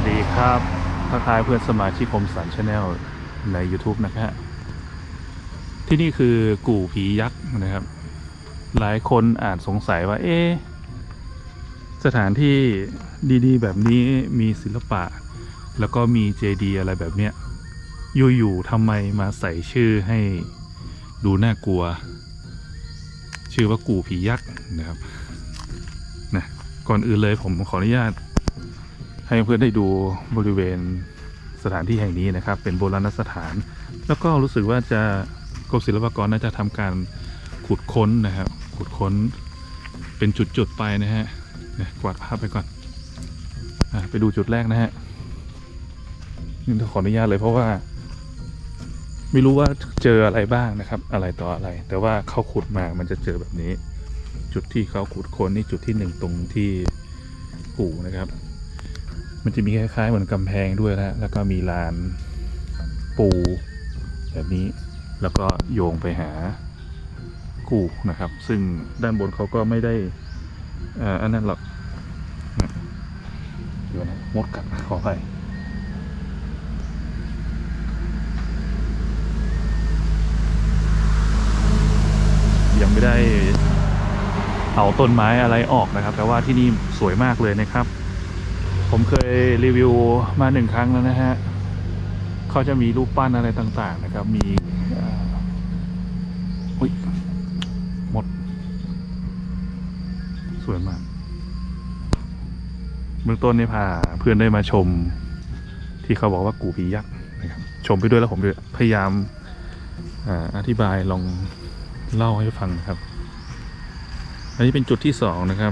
ดีครับทักทายเพื่อนสมาชิกคมสันชาแนลใน YouTube นะครับที่นี่คือกู่ผียักษ์นะครับ หลายคนอาจสงสัยว่าสถานที่ดีๆแบบนี้มีศิลปะแล้วก็มีเจดีย์อะไรแบบเนี้ยอยู่ๆทำไมมาใส่ชื่อให้ดูน่ากลัวชื่อว่ากู่ผียักษ์นะครับนะก่อนอื่นเลยผมขออนุญาตให้เพื่อนได้ดูบริเวณสถานที่แห่งนี้นะครับเป็นโบราณสถานแล้วก็รู้สึกว่าจะกรมศิลปากรน่าจะทำการขุดค้นนะครับขุดค้นเป็นจุดๆไปนะฮะกวาดภาพไปก่อนไปดูจุดแรกนะฮะนี่ต้องขออนุญาตเลยเพราะว่าไม่รู้ว่าเจออะไรบ้างนะครับอะไรต่ออะไรแต่ว่าเขาขุดมามันจะเจอแบบนี้จุดที่เขาขุดค้นนี่จุดที่1ตรงที่กู่นะครับมันจะมีคล้ายๆเหมือนกำแพงด้วยแล้วก็มีลานปูแบบนี้แล้วก็โยงไปหากู่นะครับซึ่งด้านบนเขาก็ไม่ได้อันนั้นหรอกเดี๋ยวนะมดกัดขออภัยยังไม่ได้เอาต้นไม้อะไรออกนะครับแต่ว่าที่นี่สวยมากเลยนะครับผมเคยรีวิวมา1 ครั้งแล้วนะฮะเขาจะมีรูปปั้นอะไรต่างๆนะครับมีอุ๊ยหมดสวยมากเบื้องต้นนี่พาเพื่อนได้มาชมที่เขาบอกว่ากู่ผียักษ์นะครับชมไปด้วยแล้วผมพยายามอธิบายลองเล่าให้ฟังนะครับอันนี้เป็นจุดที่2นะครับ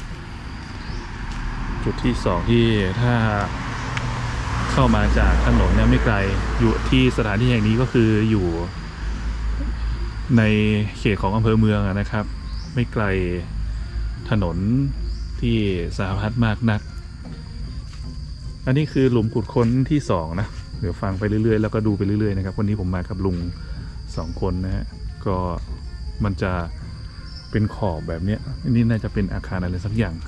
จุดที่2ที่ถ้าเข้ามาจากถนนเนี่ยไม่ไกลอยู่ที่สถานที่แห่งนี้ก็คืออยู่ในเขตของอำเภอเมืองนะครับไม่ไกลถนนที่สาธารณะมากนักอันนี้คือหลุมขุดค้นที่2นะเดี๋ยวฟังไปเรื่อยๆแล้วก็ดูไปเรื่อยๆนะครับวันนี้ผมมากับลุง2 คนนะฮะก็มันจะเป็นขอบแบบนี้นี่น่าจะเป็นอาคารอะไรสักอย่าง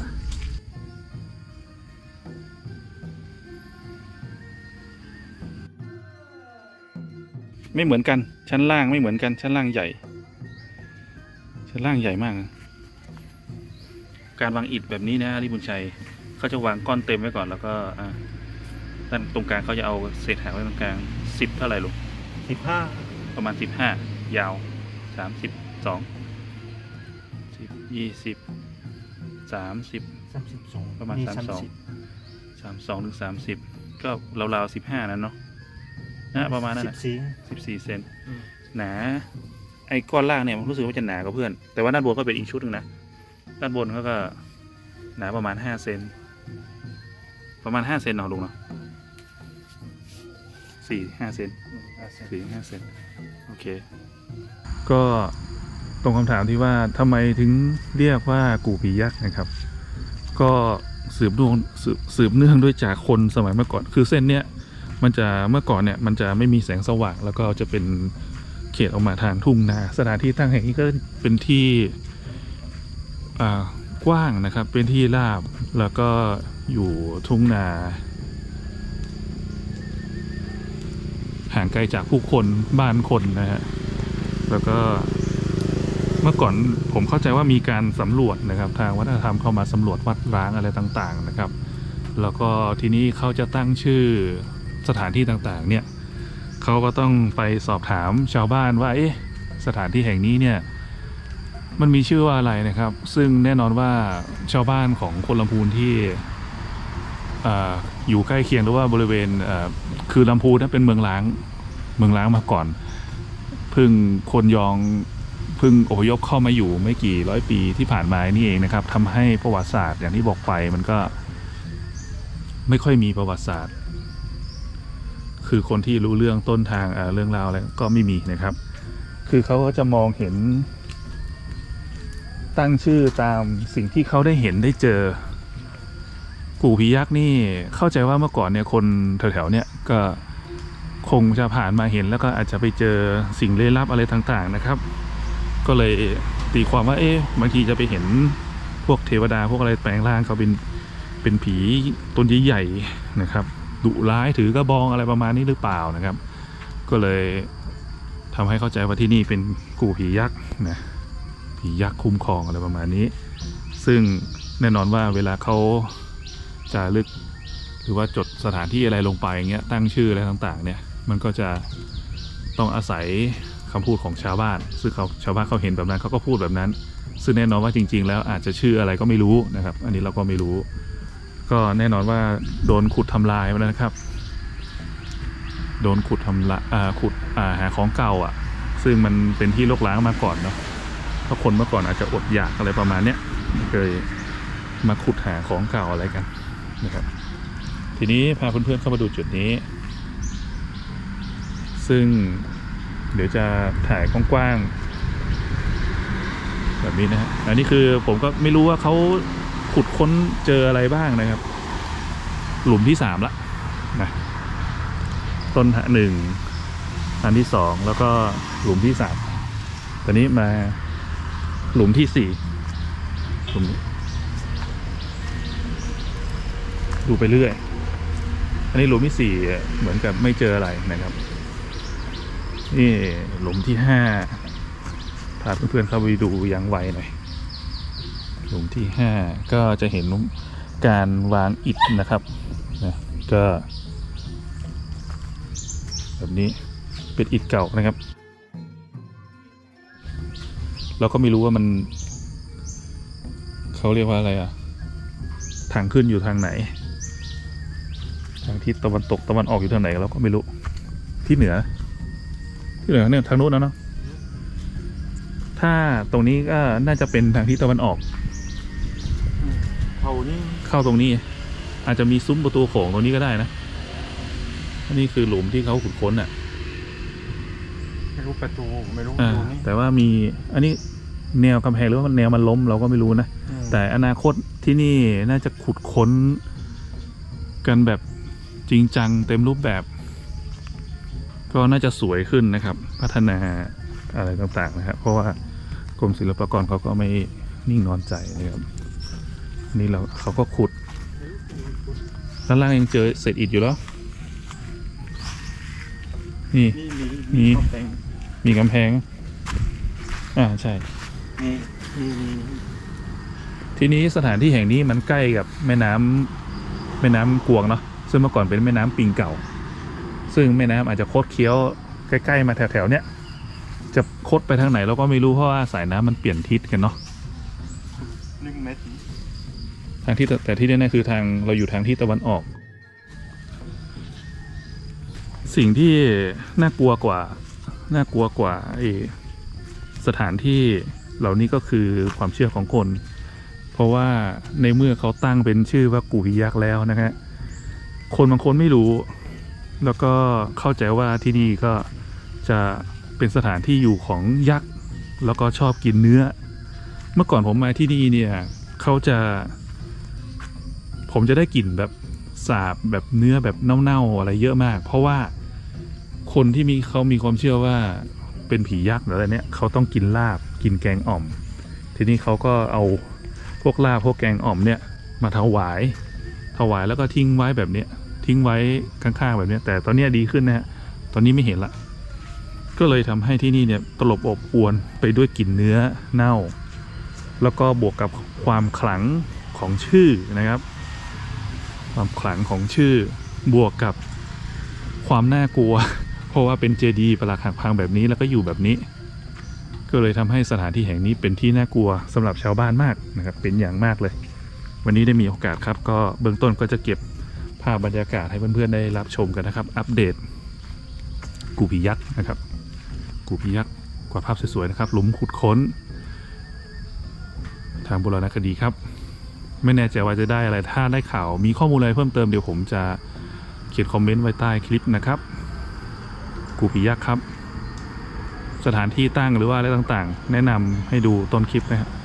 ไม่เหมือนกันชั้นล่างไม่เหมือนกันชั้นล่างใหญ่ชั้นล่างใหญ่มากการวางอิฐแบบนี้นะริบุญชัยเขาจะวางก้อนเต็มไว้ก่อนแล้วก็ด้านตรงกลางเขาจะเอาเศษหาไว้ตรงกลาง10เท่าไหร่ลูก15ประมาณ15ยาว32 10 20 30ประมาณ32ถึง30ก็ราวๆ15นั่นเนาะประมาณนั้นนะ14 เซนหนาไอ้ก้อนล่างเนี่ยผมรู้สึกว่าจะหนากว่าเพื่อนแต่ว่าด้านบนก็เป็นอีกชุดหนึ่งนะด้านบนเขาก็หนาประมาณ5 เซนประมาณ5 เซนเนาะลุงเนาะ4-5 เซน4-5 เซนโอเคก็ตรงคำถามที่ว่าทำไมถึงเรียกว่ากู่ผียักษ์นะครับก็สืบเนื่องด้วยจากคนสมัยเมื่อก่อนคือเส้นเนี้ยมันจะเมื่อก่อนเนี่ยมันจะไม่มีแสงสว่างแล้วก็จะเป็นเขตออกมาทางทุ่งนาสถานที่ตั้งแห่งนี้ก็เป็นที่กว้างนะครับเป็นที่ราบแล้วก็อยู่ทุ่งนาห่างไกลจากผู้คนบ้านคนนะฮะแล้วก็เมื่อก่อนผมเข้าใจว่ามีการสำรวจนะครับทางวัฒนธรรมเข้ามาสำรวจวัดร้างอะไรต่างๆนะครับแล้วก็ทีนี้เขาจะตั้งชื่อสถานที่ต่างๆเนี่ยเขาก็ต้องไปสอบถามชาวบ้านว่าสถานที่แห่งนี้เนี่ยมันมีชื่อว่าอะไรนะครับซึ่งแน่นอนว่าชาวบ้านของคนลำพูนที่อยู่ใกล้เคียงหรือว่าบริเวณคือลำพูนนั้นเป็นเมืองล้างมาก่อนคนยองเพิ่งอพยพเข้ามาอยู่ไม่กี่ร้อยปีที่ผ่านมานี่เองนะครับทำให้ประวัติศาสตร์อย่างที่บอกไปมันก็ไม่ค่อยมีประวัติศาสตร์คือคนที่รู้เรื่องต้นทางเรื่องราวอะไรก็ไม่มีนะครับคือเขาก็จะมองเห็นตั้งชื่อตามสิ่งที่เขาได้เห็นได้เจอกู่ผียักษ์นี่เข้าใจว่าเมื่อก่อนเนี่ยคนแถวๆเนี่ยก็คงจะผ่านมาเห็นแล้วก็อาจจะไปเจอสิ่งลี้ลับอะไรต่างๆนะครับก็เลยตีความว่าบางทีจะไปเห็นพวกเทวดาพวกอะไรแปลงร่างเขาเป็นเป็นผีตนใหญ่ๆนะครับดุร้ายถือกระบองอะไรประมาณนี้หรือเปล่านะครับก็เลยทำให้เข้าใจว่าที่นี่เป็นกู่ผียักษ์นะผียักษ์คุ้มครองอะไรประมาณนี้ซึ่งแน่นอนว่าเวลาเขาจะลึกหรือว่าจดสถานที่อะไรลงไปเงี้ยตั้งชื่ออะไรต่างๆเนี่ยมันก็จะต้องอาศัยคำพูดของชาวบ้านซึ่งชาวบ้านเขาเห็นแบบนั้นเขาก็พูดแบบนั้นซึ่งแน่นอนว่าจริงๆแล้วอาจจะชื่ออะไรก็ไม่รู้นะครับอันนี้เราก็ไม่รู้ก็แน่นอนว่าโดนขุดทำลายมาแล้วนะครับโดนขุดทำละขุดหาของเก่าอ่ะซึ่งมันเป็นที่รกร้างมาก่อนเนาะเพราะคนเมื่อก่อนอาจจะอดอยากอะไรประมาณเนี้ยเคยมาขุดหาของเก่าอะไรกันนะครับทีนี้พาเพื่อนๆเข้ามาดูจุดนี้ซึ่งเดี๋ยวจะถ่ายกว้างๆแบบนี้นะฮะอันนี้คือผมก็ไม่รู้ว่าเขาขุดค้นเจออะไรบ้างนะครับหลุมที่3ละนะต้น1อันที่2แล้วก็หลุมที่3ตอนนี้มาหลุมที่4หลุมนี้ดูไปเรื่อยอันนี้หลุมที่4เหมือนกับไม่เจออะไรนะครับนี่หลุมที่5พาเพื่อนๆเข้าไปดูอย่างไวหน่อยหลุมที่5ก็จะเห็นการวางอิฐนะครับนะก็แบบนี้เป็นอิฐเก่านะครับเราก็ไม่รู้ว่ามันเขาเรียกว่าอะไรอะทางขึ้นอยู่ทางไหนทางทิศตะวันตกตะวันออกอยู่ทางไหนเราก็ไม่รู้ที่เหนือเนี่ยทางโน้นนะเนาะถ้าตรงนี้ก็น่าจะเป็นทางทิศตะวันออกเข้าตรงนี้อาจจะมีซุ้มประตูโขงตรงนี้ก็ได้นะอันนี้คือหลุมที่เขาขุดค้นอ่ะไม่รู้ประตูไม่รู้นี่แต่ว่ามีอันนี้แนวกำแพงหรือว่าแนวมันล้มเราก็ไม่รู้นะแต่อนาคตที่นี่น่าจะขุดค้นกันแบบจริงจังเต็มรูปแบบก็น่าจะสวยขึ้นนะครับพัฒนาอะไรต่างๆนะครับเพราะว่ากรมศิลปากรเขาก็ไม่นิ่งนอนใจนะครับนี่เขาก็ขุดด้านล่างยังเจอเศษอิฐอยู่แล้วนี่มีกำแพงใช่ทีนี้สถานที่แห่งนี้มันใกล้กับแม่น้ำกวงเนาะซึ่งเมื่อก่อนเป็นแม่น้ำปิงเก่าซึ่งแม่น้ำอาจจะคดเคี้ยวใกล้ๆมาแถวๆเนี้ยจะคดไปทางไหนเราก็ไม่รู้เพราะว่าสายน้ำมันเปลี่ยนทิศกันเนาะ 1 เมตรทางที่แต่ที่แน่ๆคือทางเราอยู่ทางที่ตะวันออกสิ่งที่น่ากลัวกว่าสถานที่เหล่านี้ก็คือความเชื่อของคนเพราะว่าในเมื่อเขาตั้งเป็นชื่อว่ากู่ผียักษ์แล้วนะฮะคนบางคนไม่รู้แล้วก็เข้าใจว่าที่นี่ก็จะเป็นสถานที่อยู่ของยักษ์แล้วก็ชอบกินเนื้อเมื่อก่อนผมมาที่นี่เนี่ยผมจะได้กลิ่นแบบสาบแบบเนื้อแบบเน่าๆอะไรเยอะมากเพราะว่าคนที่เขามีความเชื่อว่าเป็นผียักษ์หรืออะไรเนี่ยเขาต้องกินลาบกินแกงอ่อมทีนี้เขาก็เอาพวกลาบพวกแกงอ่อมเนี่ยมาถวายแล้วก็ทิ้งไว้แบบเนี้ยทิ้งไว้ข้างๆแบบนี้แต่ตอนนี้ดีขึ้นนะฮะตอนนี้ไม่เห็นละก็เลยทำให้ที่นี่เนี่ยตลบอบอวนไปด้วยกลิ่นเนื้อเน่าแล้วก็บวกกับความขลังของชื่อนะครับความขลังของชื่อบวกกับความน่ากลัวเพราะว่าเป็นเจดีย์ปรักหักพังแบบนี้แล้วก็อยู่แบบนี้ก็เลยทำให้สถานที่แห่งนี้เป็นที่น่ากลัวสำหรับชาวบ้านมากนะครับเป็นอย่างมากเลยวันนี้ได้มีโอกาสครับก็เบื้องต้นก็จะเก็บภาพบรรยากาศให้เพื่อนๆได้รับชมกันนะครับอัปเดตกู่ผียักษ์นะครับกู่ผียักษ์กว่าภาพสวยๆนะครับหลุมขุดค้นทางโบราณคดีครับไม่แน่ใจว่าจะได้อะไรถ้าได้ข่าวมีข้อมูลอะไรเพิ่มเติมเดี๋ยวผมจะเขียนคอมเมนต์ไว้ใต้คลิปนะครับกู่ผียักษ์ครับสถานที่ตั้งหรือว่าอะไรต่างๆแนะนำให้ดูต้นคลิปนะครับ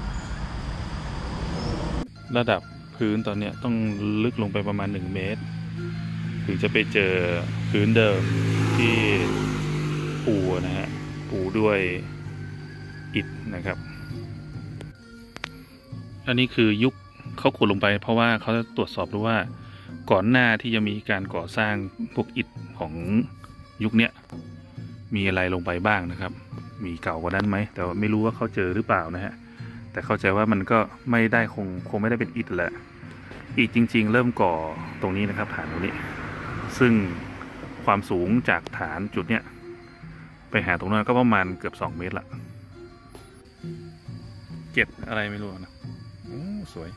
ระดับพื้นตอนนี้ต้องลึกลงไปประมาณ1 เมตรถึงจะไปเจอพื้นเดิมที่ปูนะฮะปูด้วยอิฐนะครับอันนี้คือยุคเขาขุดลงไปเพราะว่าเขาจะตรวจสอบดูว่าก่อนหน้าที่จะมีการก่อสร้างพวกอิฐของยุคเนี้ยมีอะไรลงไปบ้างนะครับมีเก่ากว่านั้นไหมแต่ว่าไม่รู้ว่าเขาเจอหรือเปล่านะฮะแต่เข้าใจว่ามันก็ไม่ได้คงไม่ได้เป็นอิฐแหละอิฐจริงๆเริ่มก่อตรงนี้นะครับฐานตรงนี้ซึ่งความสูงจากฐานจุดเนี้ยไปหาตรงนั้นก็ประมาณเกือบ2 เมตรละเจ็ดอะไรไม่รู้นะโอ้สวย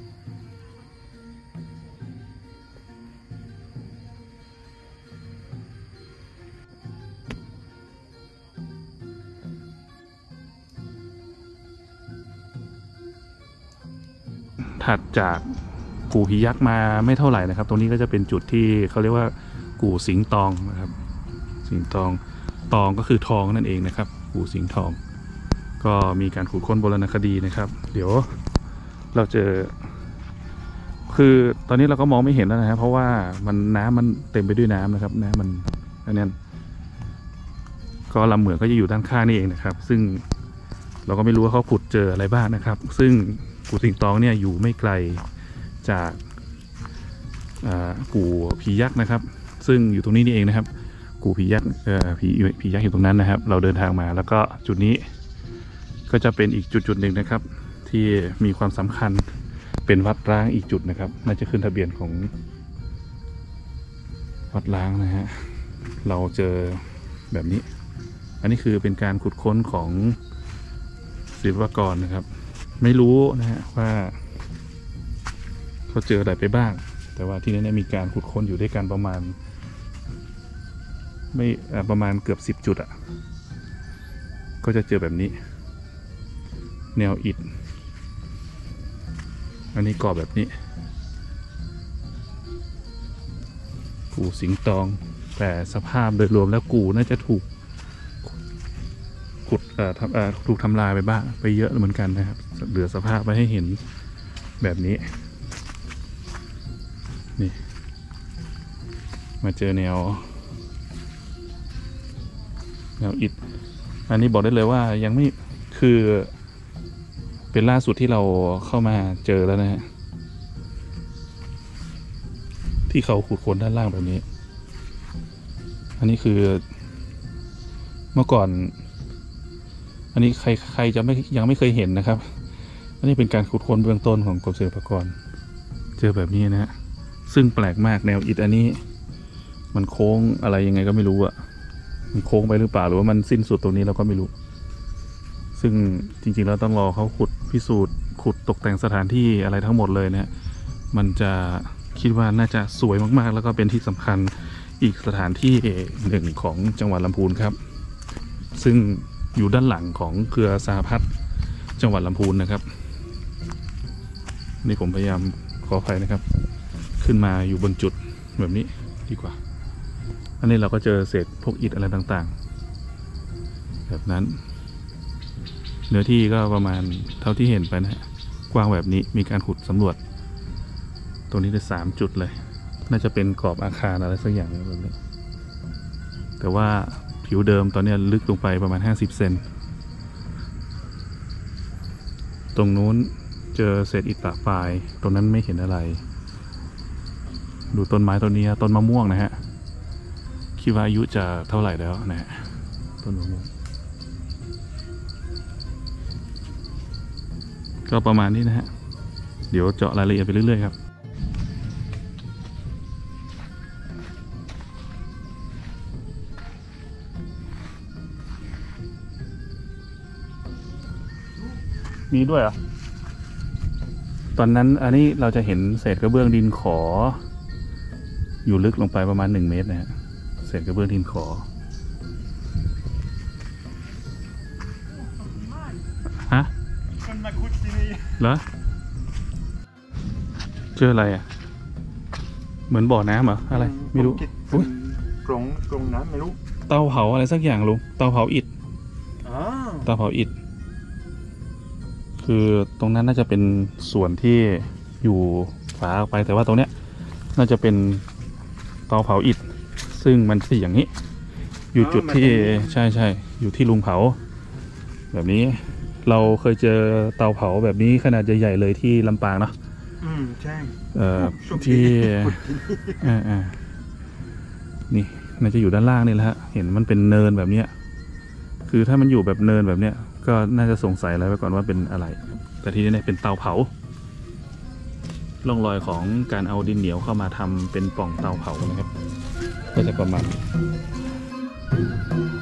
ถัดจากกู่ผียักษ์มาไม่เท่าไหร่นะครับตรงนี้ก็จะเป็นจุดที่เขาเรียกว่ากู่สิงตองนะครับสิงตองตองก็คือทองนั่นเองนะครับกู่สิงทองก็มีการขุดค้นโบราณคดีนะครับเดี๋ยวเราเจอคือตอนนี้เราก็มองไม่เห็นแล้วนะครับเพราะว่าน้ำมันเต็มไปด้วยน้ำนะครับน้ำมันอันนี้ก็ลำเหมืองก็จะอยู่ด้านข้างนี่เองนะครับซึ่งเราก็ไม่รู้ว่าเขาขุดเจออะไรบ้างนะครับซึ่งกู่สิงตองเนี่ยอยู่ไม่ไกลจากกู่ผียักษ์นะครับซึ่งอยู่ตรงนี้นี่เองนะครับกู่ผียักษ์ผียักษ์อยู่ตรงนั้นนะครับเราเดินทางมาแล้วก็จุดนี้ก็จะเป็นอีกจุดหนึ่งนะครับที่มีความสำคัญเป็นวัดร้างอีกจุดนะครับน่าจะขึ้นทะเบียนของวัดร้างนะฮะเราเจอแบบนี้อันนี้คือเป็นการขุดค้นของศิลปากรนะครับไม่รู้นะฮะว่าเขาเจออะไรไปบ้างแต่ว่าที่นี้มีการขุดค้นอยู่ด้วยกันประมาณเกือบ10 จุดอ่ะก็จะเจอแบบนี้แนวอิฐอันนี้ก่อแบบนี้กู่สิงตองแต่สภาพโดยรวมแล้วกู่น่าจะถูกขุดถูกทำลายไปบ้างไปเยอะเหมือนกันนะครับเหลือสภาพไว้ให้เห็นแบบนี้นี่มาเจอแนวอิฐอันนี้บอกได้เลยว่ายังไม่คือเป็นล่าสุดที่เราเข้ามาเจอแล้วนะฮะที่เขาขุดค้นด้านล่างแบบนี้อันนี้คือเมื่อก่อนอันนี้ใครจะยังไม่เคยเห็นนะครับอันนี้เป็นการขุดค้นเบื้องต้นของกรมศิลปากรเจอแบบนี้นะฮะซึ่งแปลกมากแนวอิฐอันนี้มันโค้งอะไรยังไงก็ไม่รู้อะมันโค้งไปหรือเปล่าหรือว่ามันสิ้นสุดตรงนี้เราก็ไม่รู้ซึ่งจริงๆแล้วต้องรอเขาขุดพิสูจน์ขุดตกแต่งสถานที่อะไรทั้งหมดเลยนะมันจะคิดว่าน่าจะสวยมากๆแล้วก็เป็นที่สำคัญอีกสถานที่หนึ่งของจังหวัดลำพูนครับซึ่งอยู่ด้านหลังของเครือสหพัฒน์จังหวัดลำพูนนะครับนี่ผมพยายามขออภัยนะครับขึ้นมาอยู่บนจุดแบบนี้ดีกว่าอันนี้เราก็เจอเศษพวกอิฐอะไรต่างๆแบบนั้นเนื้อที่ก็ประมาณเท่าที่เห็นไปนะกว้างแบบนี้มีการขุดสำรวจตรงนี้ได้3 จุดเลยน่าจะเป็นกรอบอาคารอะไรสักอย่างแบบนี้แต่ว่าผิวเดิมตอนนี้ลึกลงไปประมาณ50 เซนตรงนู้นเจอเศษอิฐปะปลายตรงนั้นไม่เห็นอะไรดูต้นไม้ต้นนี้ต้นมะม่วงนะฮะคิดว่าอายุจะเท่าไหร่แล้วนะฮะต้นมะม่วงก็ประมาณนี้นะฮะเดี๋ยวเจาะรายละเอียดไปเรื่อยๆครับมีด้วยเหรอตอนนั้นอันนี้เราจะเห็นเศษกระเบื้องดินขออยู่ลึกลงไปประมาณ1 เมตรนะฮะเศษกระเบื้องดินขอฮะมันมาขุดที่นี่เหรอเจออะไรอ่ะเหมือนบ่อน้ำเหรออะไรไม่รู้อุ้ยกรงน้ำไม่รู้เตาเผาอะไรสักอย่างลุงเตาเผาอิฐเตาเผาอิฐคือตรงนั้นน่าจะเป็นส่วนที่อยู่ฝาออกไปแต่ว่าตรงเนี้ยน่าจะเป็นเตาเผาอิฐซึ่งมันเป็นอย่างนี้อยู่จุดที่ใช่อยู่ที่ลุงเผาแบบนี้เราเคยเจอเตาเผาแบบนี้ขนาดใหญ่ๆเลยที่ลำปางเนาะใช่ที่นี่น่าจะอยู่ด้านล่างนี่แหละฮะเห็นมันเป็นเนินแบบเนี้ยคือถ้ามันอยู่แบบเนินแบบเนี้ยก็น่าจะสงสัยแล้วไว้ก่อนว่าเป็นอะไร แต่ที่นี่เป็นเตาเผาร่องรอยของการเอาดินเหนียวเข้ามาทำเป็นปล่องเตาเผานะครับก็จะประมาณนี้